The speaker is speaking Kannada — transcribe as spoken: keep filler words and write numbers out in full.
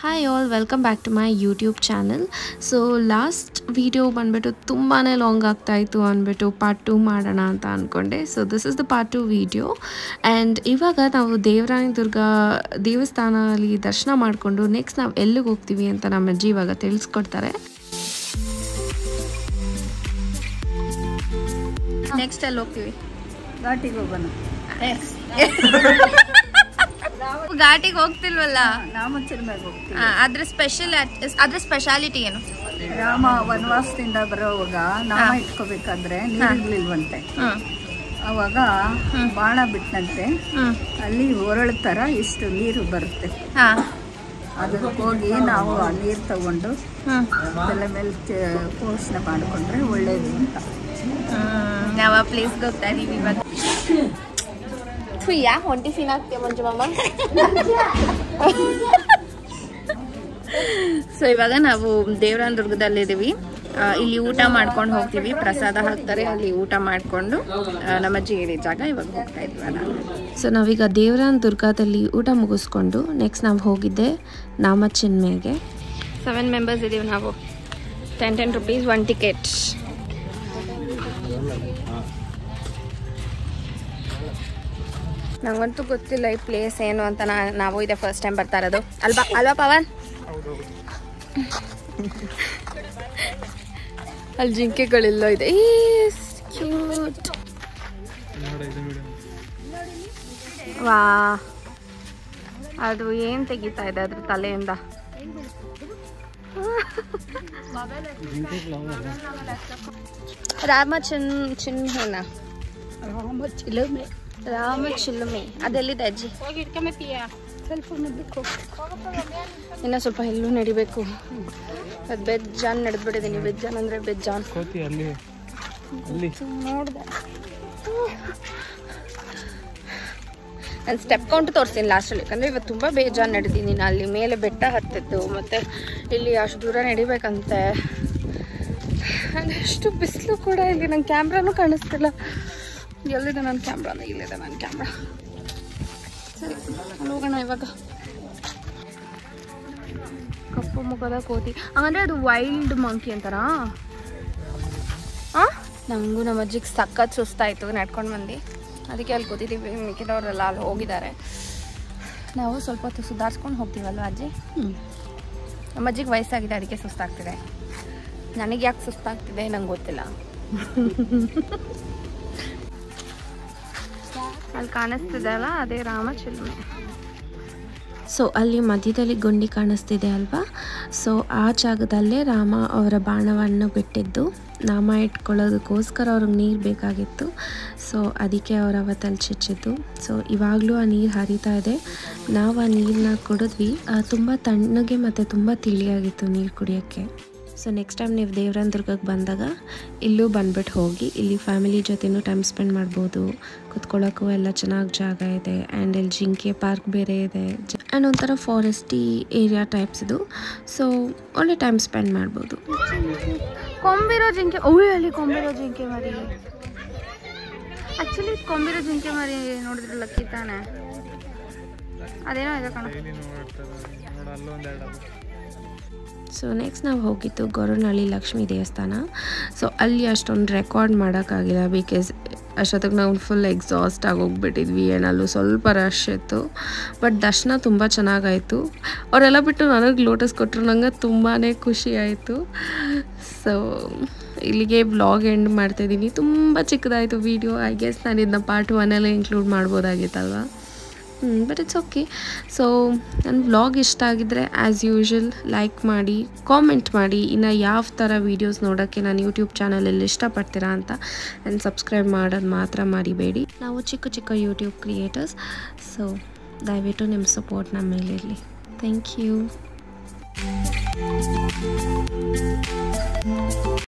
Hi all, welcome back to my YouTube channel. So last video ಬಂದುಬಿಟ್ಟು ತುಂಬಾ ಲಾಂಗ್ ಆಗ್ತಾಯಿತ್ತು ಅಂದ್ಬಿಟ್ಟು ಪಾರ್ಟ್ ಟು ಮಾಡೋಣ ಅಂತ ಅಂದ್ಕೊಂಡೆ. So this is the part two video. And ಇವಾಗ ನಾವು ದೇವರಾಯನ ದುರ್ಗ ದೇವಸ್ಥಾನದಲ್ಲಿ ದರ್ಶನ ಮಾಡಿಕೊಂಡು ನೆಕ್ಸ್ಟ್ ನಾವು ಎಲ್ಲಿಗೆ ಹೋಗ್ತೀವಿ ಅಂತ ನಮ್ಮ ಅಜ್ಜಿ ಇವಾಗ ತಿಳಿಸ್ಕೊಡ್ತಾರೆ. ನೆಕ್ಸ್ಟ್ ಎಲ್ಲಿ ಹೋಗ್ತೀವಿ? ಘಾಟಿಗೆ ಹೋಗೋಣ. ಘಾಟಿಗೆ ಹೋಗ್ತಿಲ್ವಲ್ಲ, ನಾಮಚಿಲ್ಮೆಗೆ ಹೋಗ್ತೀವಿ. ಅದ್ರ ಸ್ಪೆಷಲ್ ಅದ್ರ ಸ್ಪೆಷಾಲಿಟಿ ಏನು? ರಾಮ ವನವಾಸದಿಂದ ಬರೋವಾಗ ನಾಮ ಇಟ್ಕೋಬೇಕಾದ್ರೆ ನೀರಿರ್ಲಿಲ್ವಂತೆ. ಅವಾಗ ಬಾಣ ಬಿಟ್ಟಂತೆ ಅಲ್ಲಿ ಒರಳು ತರ ಇಷ್ಟು ನೀರು ಬರುತ್ತೆ. ಅದಕ್ಕೆ ಹೋಗಿ ನಾವು ಆ ನೀರು ತಗೊಂಡು ತಲೆ ಮೇಲೆ ಪೋಷಣೆ ಮಾಡಿಕೊಂಡ್ರೆ ಒಳ್ಳೇದು ಅಂತ. ನಾವು ಆ ಪ್ಲೇಸ್ಗೆ ಹೋಗ್ತಾ ಇದೀವಿ ಇವಾಗ. ಯಾ ಹೊಂಟಿ ಸೀನ್ ಆಗ್ತೀಯ ಮಂಜು ಮಾಮ. ಸೊ ಇವಾಗ ನಾವು ದೇವರಾಯನ ದುರ್ಗದಲ್ಲಿದ್ದೀವಿ. ಇಲ್ಲಿ ಊಟ ಮಾಡ್ಕೊಂಡು ಹೋಗ್ತೀವಿ, ಪ್ರಸಾದ ಹಾಕ್ತಾರೆ, ಅಲ್ಲಿ ಊಟ ಮಾಡಿಕೊಂಡು ನಮ್ಮ ಅಜ್ಜಿ ಹೇಳಿ ಜಾಗ ಇವಾಗ ಹೋಗ್ತಾ ಇದೀವಿ ನಾನು. ಸೊ ನಾವೀಗ ದೇವರಾಯನ ದುರ್ಗದಲ್ಲಿ ಊಟ ಮುಗಿಸ್ಕೊಂಡು ನೆಕ್ಸ್ಟ್ ನಾವು ಹೋಗಿದ್ದೆ ನಾಮಚಿಲ್ಮೆಗೆ. ಸೆವೆನ್ ಮೆಂಬರ್ಸ್ ಇದ್ದೀವಿ ನಾವು. Ten ten rupees one ticket. ನಂಗಂತೂ ಗೊತ್ತಿಲ್ಲ ಈ ಪ್ಲೇಸ್ ಏನು ಅಂತ. ನಾ ನಾವು ಇದೆ ಫಸ್ಟ್ ಟೈಮ್ ಬರ್ತಾ ಇರೋದು ಅಲ್ವಾ ಅಲ್ವಾ ಪವನ್? ಅಲ್ಲಿ ಜಿಂಕೆಗಳೆಲ್ಲ ಇದೆ. ವಾ, ಅದು ಏನ್ ತೆಗಿತಾ ಇದೆ ಅದ್ರ ತಲೆಯಿಂದ? ರಾಮ ಚಿನ್ ಚಿನ್ಹೆನಾ? ರಾಮ ಚಿಲುಮೆ. ರಾಮ ಚಿಲುಮೆ ಅದೆಲ್ಲಿದೆ ಅಜ್ಜಿ? ಸ್ವಲ್ಪ ಮುಂದಕ್ಕೆ ಇನ್ನ ಸ್ವಲ್ಪ ಎಲ್ಲೂ ನಡಿಬೇಕು. ಅದು ಬೆಜ್ಜಾನ್ ನಡೆದ್ಬಿಟ್ಟಿದ್ದೀನಿ. ಬೆಜ್ಜಾನ್ ಅಂದ್ರೆ ಬೆಜ್ಜಾನ್ ನೋಡ್ದೆ. ನಾನು ಸ್ಟೆಪ್ ಕೌಂಟ್ ತೋರಿಸ್ತೀನಿ ಲಾಸ್ಟಲ್ಲಿ, ಯಾಕಂದರೆ ಇವತ್ತು ತುಂಬ ಬೇಜಾನ್ ನಡೆದೀನಿ. ನಾನು ಅಲ್ಲಿ ಮೇಲೆ ಬೆಟ್ಟ ಹತ್ತಿದ್ದು, ಮತ್ತು ಇಲ್ಲಿ ಅಷ್ಟು ದೂರ ನಡಿಬೇಕಂತೆ. ಅಷ್ಟು ಬಿಸಿಲು ಕೂಡ ಇಲ್ಲಿ. ನನ್ನ ಕ್ಯಾಮ್ರಾನೂ ಕಾಣಿಸ್ತಿಲ್ಲ. ಎಲ್ಲಿದೆ ನನ್ನ ಕ್ಯಾಮ್ರಾನ? ಇಲ್ಲಿದೆ ನನ್ನ ಕ್ಯಾಮ್ರಾ. ಸರಿ, ಅಲ್ಲಿ ಹೋಗೋಣ ಇವಾಗ. ಕಪ್ಪು ಮುಖದ ಕೋತಿ ಹಂಗಂದ್ರೆ ಅದು ವೈಲ್ಡ್ ಮಂಕಿ ಅಂತಾರಾ? ಹಾಂ, ನಮಗೂ ನಮ್ಮ ಅಜ್ಜಿಗೆ ಸಖತ್ ಸುಸ್ತಾಯಿತು ನಡ್ಕೊಂಡು ಬಂದು. ಅದಕ್ಕೆ ಅಲ್ಲಿ ಕೂತಿದ್ದೀವಿ. ಮಿಕ್ಕಿದವರೆಲ್ಲ ಅಲ್ಲಿ ಹೋಗಿದ್ದಾರೆ. ನಾವು ಸ್ವಲ್ಪ ಹೊತ್ತು ಸುಧಾರಿಸ್ಕೊಂಡು ಹೋಗ್ತೀವಲ್ವ ಅಜ್ಜಿ? ಹ್ಞೂ, ನಮ್ಮ ಅಜ್ಜಿಗೆ ವಯಸ್ಸಾಗಿದೆ, ಅದಕ್ಕೆ ಸುಸ್ತಾಗ್ತಿದೆ. ನನಗೆ ಯಾಕೆ ಸುಸ್ತಾಗ್ತಿದೆ ನಂಗೆ ಗೊತ್ತಿಲ್ಲ. ಅಲ್ಲಿ ಕಾಣಿಸ್ತಿದೆ ಅಲ್ಲ, ಅದೇ ರಾಮ ಚಿಲುಮೆ. ಸೊ ಅಲ್ಲಿ ಮಧ್ಯದಲ್ಲಿ ಗುಂಡಿ ಕಾಣಿಸ್ತಿದೆ ಅಲ್ವಾ? ಸೊ ಆ ಜಾಗದಲ್ಲೇ ರಾಮ ಅವರ ಬಾಣವನ್ನು ಬಿಟ್ಟಿದ್ದು. ನಾಮ ಇಟ್ಕೊಳ್ಳೋದಕ್ಕೋಸ್ಕರ ಅವ್ರಿಗೆ ನೀರು ಬೇಕಾಗಿತ್ತು. ಸೊ ಅದಕ್ಕೆ ಅವ್ರು ಅವತ್ತಲ್ಲಿ ಚುಚ್ಚಿದ್ದು. ಸೊ ಇವಾಗಲೂ ಆ ನೀರು ಹರಿತಾ ಇದೆ. ನಾವು ಆ ನೀರನ್ನ ಕುಡಿದ್ವಿ. ತುಂಬ ತಣ್ಣಗೆ ಮತ್ತು ತುಂಬ ತಿಳಿಯಾಗಿತ್ತು ನೀರು ಕುಡಿಯೋಕ್ಕೆ. ಸೊ ನೆಕ್ಸ್ಟ್ ಟೈಮ್ ನೀವು ದೇವರಾಯನ ದುರ್ಗಕ್ಕೆ ಬಂದಾಗ ಇಲ್ಲೂ ಬಂದ್ಬಿಟ್ಟು ಹೋಗಿ. ಇಲ್ಲಿ ಫ್ಯಾಮಿಲಿ ಜೊತೆನೂ ಟೈಮ್ ಸ್ಪೆಂಡ್ ಮಾಡ್ಬೋದು. ಕುತ್ಕೊಳ್ಳೋಕ್ಕೂ ಎಲ್ಲ ಚೆನ್ನಾಗಿ ಜಾಗ ಇದೆ. ಆ್ಯಂಡ್ ಇಲ್ಲಿ ಜಿಂಕೆ ಪಾರ್ಕ್ ಬೇರೆ ಇದೆ. ಆ್ಯಂಡ್ ಒಂಥರ ಫಾರೆಸ್ಟಿ ಏರಿಯಾ ಟೈಪ್ಸ್ ಇದು. ಸೊ ಒಳ್ಳೆ ಟೈಮ್ ಸ್ಪೆಂಡ್ ಮಾಡ್ಬೋದು. ಕೊಂಬಿರೋ ಜಿಂಕೆ, ಓಯ್ ಅಲ್ಲಿ ಕೊಂಬಿರೋ ಜಿಂಕೆ ಮರಿ. ಆ್ಯಕ್ಚುಲಿ ಕೊಂಬಿರೋ ಜಿಂಕೆ ಮರಿ ನೋಡಿದ್ರೆ ಲಕ್ಕಿ ತಾನೆ. ಅದೇನೋ ಇದೆ ಕಣ. ಸೊ ನೆಕ್ಸ್ಟ್ ನಾವು ಹೋಗಿದ್ದು ಗೊರವನಹಳ್ಳಿ ಲಕ್ಷ್ಮೀ ದೇವಸ್ಥಾನ. ಸೊ ಅಲ್ಲಿ ಅಷ್ಟೊಂದು ರೆಕಾರ್ಡ್ ಮಾಡೋಕ್ಕಾಗಿಲ್ಲ, ಬಿಕಾಸ್ ಅಷ್ಟೊತ್ತಿಗೆ ನಾವು ಫುಲ್ ಎಕ್ಸಾಸ್ಟ್ ಆಗೋಗ್ಬಿಟ್ಟಿದ್ವಿ. ಏನಲ್ಲೂ ಸ್ವಲ್ಪ ರಶ್ ಇತ್ತು. ಬಟ್ ದರ್ಶನ ತುಂಬ ಚೆನ್ನಾಗಾಯಿತು. ಅವರೆಲ್ಲ ಬಿಟ್ಟು ನನಗೆ ಲೋಟಸ್ ಕೊಟ್ಟರು. ನಂಗೆ ತುಂಬಾ ಖುಷಿ ಆಯಿತು. ಸೊ ಇಲ್ಲಿಗೆ ವ್ಲಾಗ್ ಎಂಡ್ ಮಾಡ್ತಾಯಿದ್ದೀನಿ. ತುಂಬ ಚಿಕ್ಕದಾಯಿತು ವೀಡಿಯೋ. ಐ ಗೆಸ್ ನಾನು ಇದನ್ನ ಪಾರ್ಟ್ ಒನ್ನಲ್ಲೇ ಇನ್ಕ್ಲೂಡ್ ಮಾಡ್ಬೋದಾಗಿತ್ತಲ್ವ? ಹ್ಞೂ, ಬಟ್ ಇಟ್ಸ್ ಓಕೆ. ಸೊ ನನ್ನ ವ್ಲಾಗ್ ಇಷ್ಟ ಆಗಿದ್ದರೆ ಆ್ಯಸ್ ಯೂಶ್ವಲ್ ಲೈಕ್ ಮಾಡಿ, ಕಾಮೆಂಟ್ ಮಾಡಿ. ಇನ್ನು ಯಾವ ಥರ ವೀಡಿಯೋಸ್ ನೋಡೋಕ್ಕೆ ನಾನು ಯೂಟ್ಯೂಬ್ ಚಾನಲಲ್ಲಿ ಇಷ್ಟಪಡ್ತೀರಾ ಅಂತ. ಆ್ಯಂಡ್ ಸಬ್ಸ್ಕ್ರೈಬ್ ಮಾಡೋದು ಮಾತ್ರ ಮರಿಬೇಡಿ. ನಾವು ಚಿಕ್ಕ ಚಿಕ್ಕ ಯೂಟ್ಯೂಬ್ ಕ್ರಿಯೇಟರ್ಸ್. ಸೊ ದಯವಿಟ್ಟು ನಿಮ್ಮ ಸಪೋರ್ಟ್ ನಮ್ಮ ಮೇಲಿರಲಿ. Thank you.